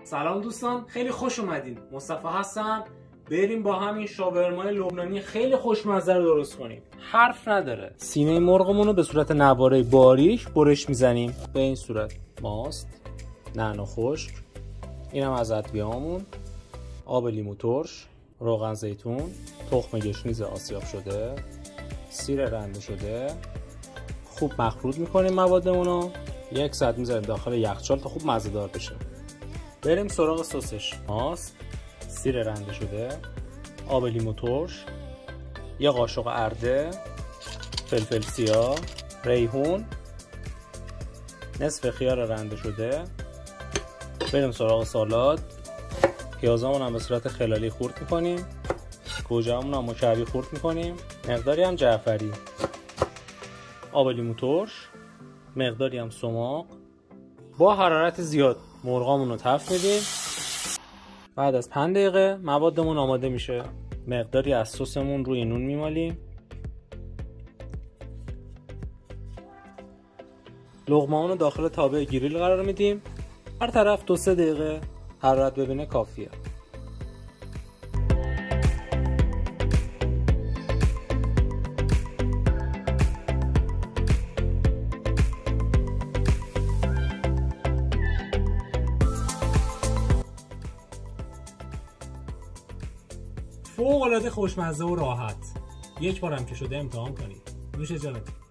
سلام دوستان، خیلی خوش اومدین. مصطفی هستم. بریم با هم این شاورمای لبنانی خیلی خوشمزه رو درست کنیم. حرف نداره. سینه مرغمون رو به صورت نواره باریک برش میزنیم. به این صورت. ماست، نعنا خشک، اینم از ادویه‌هامون، آب لیمو ترش، روغن زیتون، تخم گشنیز آسیاب شده، سیر رنده شده. خوب مخلوط میکنیم موادمون رو. 1 ساعت میذاریم داخل یخچال تا خوب مزه دار بشه. بریم سراغ سسش. ماست، سیر رنده شده، آب لیمو ترش، 1 قاشق ارده، فلفل سیاه، ریحون، نصف خیار رنده شده. بریم سراغ سالاد. پیازامون هم به صورت خلالی خورد میکنیم، گوجه‌مون هم مکعبی خورد میکنیم، مقداری هم جعفری، آب لیمو ترش، مقداری هم سماق. با حرارت زیاد مرغامون رو تفت میدیم. بعد از 5 دقیقه موادمون آماده میشه. مقداری از سسمون روی نون میمالیم. لقمه‌مون رو داخل تابع گریل قرار میدیم. هر طرف 2-3 دقیقه حرارت ببینه کافیه. فوق‌العاده خوشمزه و راحت. یک بارم که شده امتحان کنید. نوش جانتون.